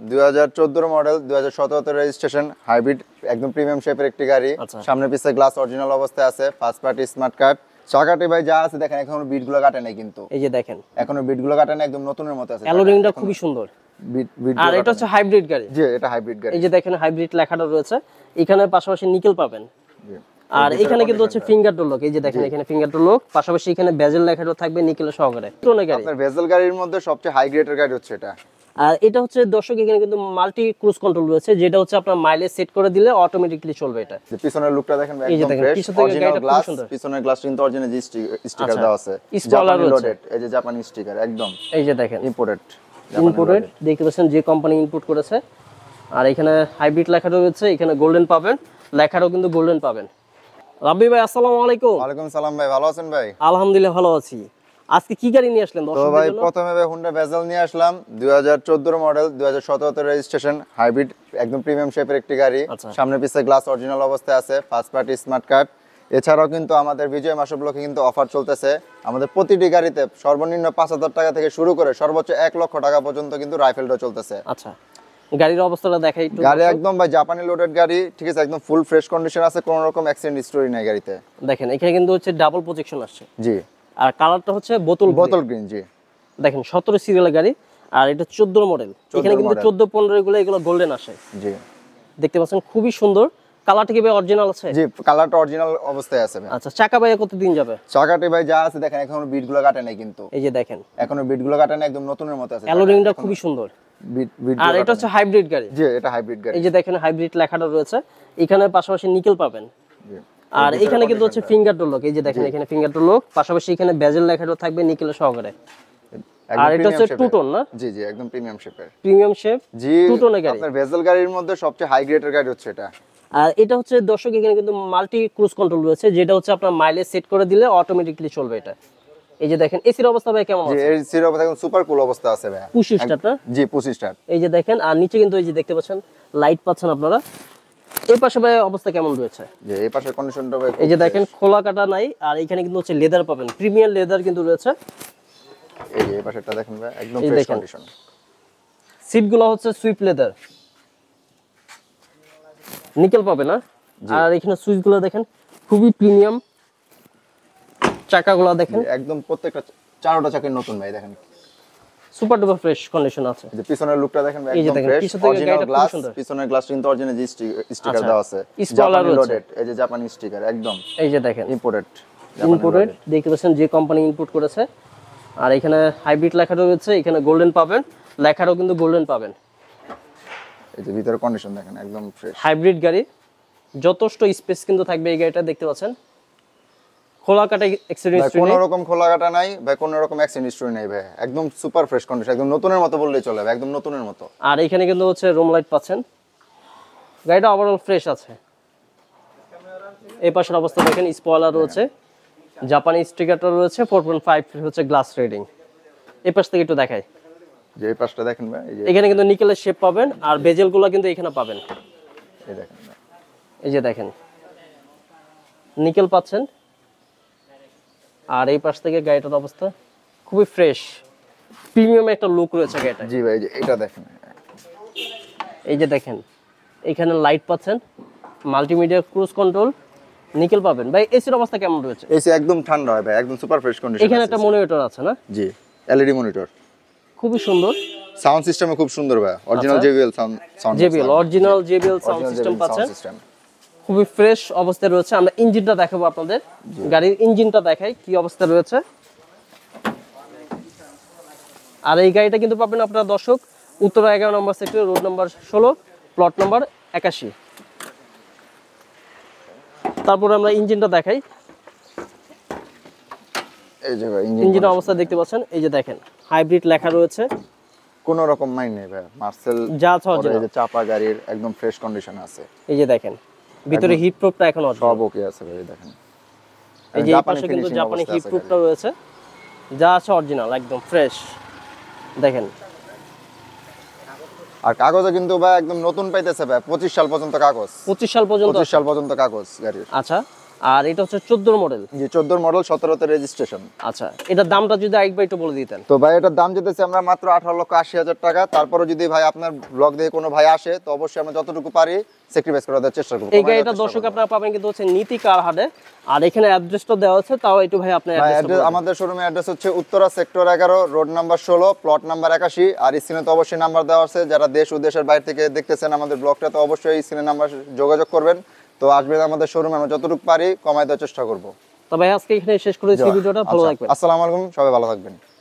2014 model, 2017 registration, hybrid, একদম premium শেপের একটি গাড়ি। সামনে পিছে গ্লাস অরিজিনাল অবস্থায় আছে, ফার্স্ট পার্টি স্মার্ট কার্ড। চাকাটি ভাই যা আছে দেখেন, এখনো বিটগুলো কাটে নাই কিন্তু। এই যে দেখেন, এখনো বিটগুলো কাটে নাই, একদম নতুনের মতো আছে। অ্যালোরিংটা খুবই সুন্দর। আর এটা হচ্ছে হাইব্রিড গাড়ি। জি, এটা হাইব্রিড গাড়ি। এই যে দেখেন হাইব্রিড লেখাটা রয়েছে, এখানে পাশাপাশি নিকেল পাবেন। আর এখানে কিন্তু হচ্ছে ফিঙ্গার ডোর লক। এই যে দেখেন এখানে ফিঙ্গার ডোর লক, পাশাপাশি এখানে বেজেল লেখাটা থাকবে নিকেল সহকারে। আপনার ভেজেল গাড়ির মধ্যে সবচেয়ে হাই গ্রেডের গাড়ি হচ্ছে এটা। আর এটা হচ্ছে দর্শক, এখানে কিন্তু মাল্টি ক্রুজ কন্ট্রোল রয়েছে, যেটা হচ্ছে আপনার মাইলেজ সেট করে দিলে অটোমেটিক্যালি চলবে। এটা পিছনের লুকটা দেখেন, একদম ফ্রেশ অরিজিনাল গ্লাস। পিছনের গ্লাস কিন্তু অরিজিনাল স্টিকার দেওয়া আছে, জাপানি লোডেড। এই যে জাপানি স্টিকার একদম। এই যে দেখেন ইম্পোর্টেড দেখতে পাচ্ছেন, যে কোম্পানি ইনপুট করেছে। আর এখানে হাইব্রিড লেখাটা রয়েছে, এখানে গোল্ডেন পাবেন, লেখাটাও কিন্তু গোল্ডেন পাবেন। রাব্বি ভাই আসসালামু আলাইকুম। ওয়ালাইকুম সালাম ভাই, ভালো আছেন ভাই? আলহামদুলিল্লাহ ভালো আছি। আজকে কি গাড়ি নিয়ে আসলেন দর্শকদের জন্য? তো ভাই প্রথমে ভাই হুন্ডা ভেজেল নিয়ে আসলাম, 2014 মডেল, 2017 রেজিস্ট্রেশন, হাইব্রিড, একদম প্রিমিয়াম শেপের একটি গাড়ি। সামনে পিছে গ্লাস অরিজিনাল অবস্থায় আছে, ফার্স্ট পার্টি স্মার্ট কার্ড। এছাড়াও কিন্তু আমাদের বিজয় মাস উপলক্ষে কিন্তু অফার চলতেছে। আমাদের প্রতিটি গাড়িতে সর্বনিম্ন 5,000 টাকা থেকে শুরু করে সর্বোচ্চ 1 লক্ষ টাকা পর্যন্ত কিন্তু রাইফেলটা চলতেছে। আচ্ছা, গাড়ির অবস্থাটা দেখাই একটু। গাড়ি একদম ভাই জাপানি লোডেড গাড়ি, ঠিক আছে, একদম ফুল ফ্রেশ কন্ডিশন আছে, কোনো রকম অ্যাক্সিডেন্ট হিস্টরি নাই গাড়িতে। দেখেন এখানে কিন্তু হচ্ছে ডাবল প্রজেকশন আসছে। জি। আর কালারটা হচ্ছে বোতল গ্রিন। জি। দেখেন 17 সিরিয়ালের গাড়ি, আর এটা 14 মডেল। এখানে কিন্তু 14, 15 এগুলো গোল্ডেন আসে। জি, দেখতে পাচ্ছেন খুবই সুন্দর। কালারটা কি ভাই অরিজিনাল আছে? জি, কালারটা অরিজিনাল অবস্থায় আছে ভাই। আচ্ছা, চাকা ভাই কতদিন যাবে? চাকাটি ভাই যা আছে দেখেন, এখনো বিটগুলো কাটে নাই কিন্তু। এই যে দেখেন এখনো বিটগুলো কাটে নাই, একদম নতুনের মতো আছে। অ্যালোরিংটা খুবই সুন্দর। আর এটা হচ্ছে হাইব্রিড গাড়ি। জি, এটা হাইব্রিড গাড়ি। এই যে দেখেন হাইব্রিড লেখাটা রয়েছে, এখানে পাশাপাশি নিকেল পাবেন। জি। আর এখানে কিন্তু হচ্ছে ফিঙ্গার ডোর লক। এই যে দেখেন এখানে ফিঙ্গার ডোর লক, পাশাপাশি এখানে বেজেল লেখাটা থাকবে নিকেল সহকারে। আর এটা হচ্ছে টু টোন না? জি জি, একদম প্রিমিয়াম শেপের। প্রিমিয়াম শেপ জি, টু টোনের গাড়ি। আপনার ভেজেল গাড়ির মধ্যে সবচেয়ে হাই গ্রেডের গাড়ি হচ্ছে এটা। আর এটা হচ্ছে দর্শক, এখানে কিন্তু মাল্টি ক্রুজ কন্ট্রোল রয়েছে, যেটা হচ্ছে আপনার মাইলেজ সেট করে দিলে অটোমেটিক্যালি চলবে। এটা এই যে দেখেন এসির অবস্থা ভাই কেমন আছে? জি, এসির অবস্থা একদম সুপার কুল অবস্থা আছে ভাই। পুশ স্টার্ট না? জি, পুশ স্টার্ট। এই যে দেখেন, আর নিচে কিন্তু এই যে দেখতে পাচ্ছেন লাইট পাচ্ছেন আপনারা। এই পাশে ভাই অবস্থা কেমন রয়েছে? জি, এই পাশের কন্ডিশনটা ভাই এই যে দেখেন খোলা কাটা নাই, আর এখানে কিন্তু হচ্ছে লেদার পাবেন, প্রিমিয়াম লেদার কিন্তু রয়েছে। এই যে এই পাশেরটা দেখেন ভাই, একদম ফ্রেশ কন্ডিশন। সিটগুলো হচ্ছে সুইপ লেদার, নিকেল পাবে না। আর এখানে সুইচগুলো দেখেন খুবই প্রিমিয়াম। চাকাগুলো দেখেন একদম প্রত্যেকটা চারটা চাকা নতুন ভাই, দেখেন সুপার ডুপার ফ্রেশ কন্ডিশন আছে। এই যে পিছনের লুকটা দেখেন ভাই, একদম ফ্রেশ অরিজিনাল গ্লাস। পিছনের গ্লাস কিন্তু অরিজিনাল স্টিকার দেওয়া আছে, জাপানি লোডেড। এই যে জাপানি স্টিকার একদম। এই যে দেখেন ইম্পোর্টেড দেখতে পাচ্ছেন, যে কোম্পানি ইনপুট করেছে। আর এখানে হাইব্রিড লেখাটা রয়েছে, এখানে গোল্ডেন পাবেন, লেখাটাও কিন্তু গোল্ডেন পাবেন। এই যে ভিতরের কন্ডিশন দেখেন, একদম ফ্রেশ। হাইব্রিড গাড়ি, যথেষ্ট স্পেস কিন্তু থাকবে এই গাড়িটা। দেখতে পাচ্ছেন খোলা কাটা অ্যাক্সিডেন্ট হিস্টরি নেই, কোনো রকম খোলা কাটা নাই ভাই, কোনো রকম অ্যাক্সিডেন্ট হিস্টরি নাই ভাই, একদম সুপার ফ্রেশ কন্ডিশন, একদম নতুনের মতো বললেই চলে ভাই, একদম নতুনের মতো। আর এখানে কিন্তু হচ্ছে রুম লাইট পাচ্ছেন। গাড়িটা ওভারঅল ফ্রেশ আছে। এই পাশের অবস্থা দেখেন, স্পয়লার রয়েছে, জাপানি স্টিকারটা রয়েছে, 4.5 হচ্ছে গ্লাস রেটিং। এই পাশ থেকে একটু দেখাই, যে এই পাশটা দেখেন ভাই, এই যে এখানে কিন্তু নিকেলের শেপ পাবেন, আর বেজেলগুলো কিন্তু এখানে পাবেন। এই দেখেন ভাই, এই যে দেখেন নিকেল পাচ্ছেন। আর এই পাশ থেকে গাড়িটার অবস্থা খুবই ফ্রেশ, প্রিমিয়াম একটা লুক রয়েছে গাড়িটা। জি ভাই, এটা দেখেন। এই যে দেখেন এখানে লাইট পাচ্ছেন, মাল্টিমিডিয়া ক্রুজ কন্ট্রোল, নিকেল পাবেন। ভাই এসির অবস্থা কেমন রয়েছে? এসি একদম ঠান্ডা হয় ভাই, একদম সুপার ফ্রেশ কন্ডিশন। এখানে একটা মনিটর আছে না? জি, এলইডি মনিটর, খুবই সুন্দর। সাউন্ড সিস্টেমও খুব সুন্দর ভাই, original JBL sound JBL original JBL sound system পাচ্ছেন, খুবই ফ্রেশ অবস্থায় রয়েছে। আমরা ইঞ্জিনটা দেখাবো আপনাদের, গাড়ির ইঞ্জিনটা দেখাই কি অবস্থা রয়েছে। আর এই গাড়িটা কিন্তু পাবেন আপনারা দর্শক উত্তরা 11 নম্বর sector, road number 16, plot number 81। তারপর আমরা ইঞ্জিনটা দেখাই। এই যে ভাই ইঞ্জিনের অবস্থা দেখতে পাচ্ছেন, এই যে দেখেন হাইব্রিড লেখা রয়েছে, কোনো রকম মাইন নেই ভাই, মার্সেল যা আছে এই যে চাপা গাড়ির একদম ফ্রেশ কন্ডিশন আছে। এই যে দেখেন ভিতরে হিট প্রুফটা এখনো সব ওকে আছে ভাই, দেখেন এই যে এই পাশে কিন্তু জাপানি হিট প্রুফটা রয়েছে, যা আছে অরিজিনাল একদম ফ্রেশ দেখেন। আর কাগজে কিন্তু ভাই একদম নতুন পাইতেছে ভাই, 25 সাল পর্যন্ত কাগজ। 25 সাল পর্যন্ত? 25 সাল পর্যন্ত কাগজ গাড়ির। আচ্ছা, আর এটা হচ্ছে 14 মডেল। জি 14 মডেল 17তে রেজিস্ট্রেশন। আচ্ছা, এটার দামটা যদি আরেকবার একটু বলে দিতেন। তো ভাই এটার দাম যেতেছে আমরা মাত্র 18,80,000 টাকা। তারপরে যদি ভাই আপনার ব্লগ দিয়ে কোনো ভাই আসে তো অবশ্যই আমরা যতটুকু পারি স্যাক্রিফাইস করে দেওয়ার চেষ্টা করব। এই গাড়িটা দর্শক আপনারা পাবেন কিন্তু হচ্ছে নীতি কার হাটে, আর এখানে অ্যাড্রেসটা দেওয়া আছে, তাও একটু ভাই আপনার অ্যাড্রেস। আমাদের শোরুমের অ্যাড্রেস হচ্ছে Uttara sector 11 road number 16 plot number 81। আর স্ক্রিনে তো অবশ্যই নাম্বার দেওয়া আছে, যারা দেশ ও দেশের বাইরে থেকে দেখতেছেন আমাদের ব্লগটা তো অবশ্যই স্ক্রিনে নাম্বার যোগাযোগ করবেন। তো আসবেন আমাদের শোরুমে, আমরা যতটুকু পারি কমায় দেওয়ার চেষ্টা করব। তো ভাই আজকে এখানে শেষ করেছি ভিডিওটা, ভালো থাকবেন। আসসালামু আলাইকুম, সবাই ভালো থাকবেন।